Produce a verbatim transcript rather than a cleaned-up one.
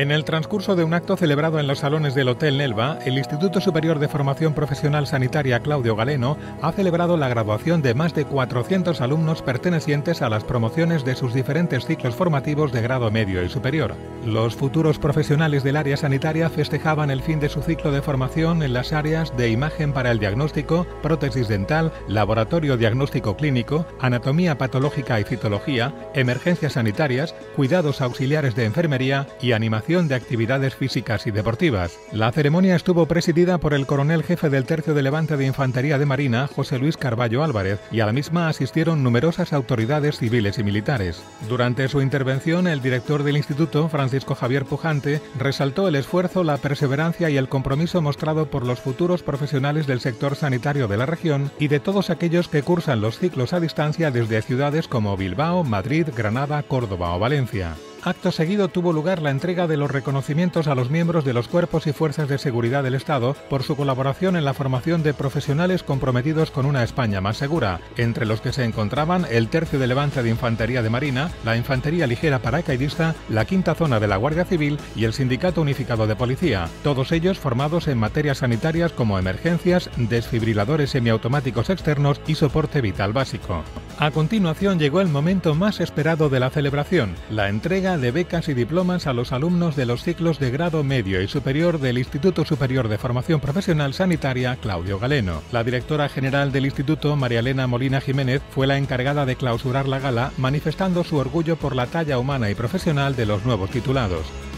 En el transcurso de un acto celebrado en los salones del Hotel Nelva, el Instituto Superior de Formación Profesional Sanitaria Claudio Galeno ha celebrado la graduación de más de cuatrocientos alumnos pertenecientes a las promociones de sus diferentes ciclos formativos de grado medio y superior. Los futuros profesionales del área sanitaria festejaban el fin de su ciclo de formación en las áreas de imagen para el diagnóstico, prótesis dental, laboratorio diagnóstico clínico, anatomía patológica y citología, emergencias sanitarias, cuidados auxiliares de enfermería y animación de actividades físicas y deportivas. La ceremonia estuvo presidida por el coronel jefe del Tercio de Levante de Infantería de Marina, José Luis Carballo Álvarez, y a la misma asistieron numerosas autoridades civiles y militares. Durante su intervención, el director del instituto, Francisco Javier Pujante, resaltó el esfuerzo, la perseverancia y el compromiso mostrado por los futuros profesionales del sector sanitario de la región y de todos aquellos que cursan los ciclos a distancia desde ciudades como Bilbao, Madrid, Granada, Córdoba o Valencia. Acto seguido tuvo lugar la entrega de los reconocimientos a los miembros de los cuerpos y fuerzas de seguridad del Estado por su colaboración en la formación de profesionales comprometidos con una España más segura, entre los que se encontraban el Tercio de Levante de Infantería de Marina, la Infantería Ligera Paracaidista, la Quinta Zona de la Guardia Civil y el Sindicato Unificado de Policía, todos ellos formados en materias sanitarias como emergencias, desfibriladores semiautomáticos externos y soporte vital básico. A continuación llegó el momento más esperado de la celebración, la entrega de becas y diplomas a los alumnos de los ciclos de grado medio y superior del Instituto Superior de Formación Profesional Sanitaria Claudio Galeno. La directora general del instituto, María Elena Molina Jiménez, fue la encargada de clausurar la gala, manifestando su orgullo por la talla humana y profesional de los nuevos titulados.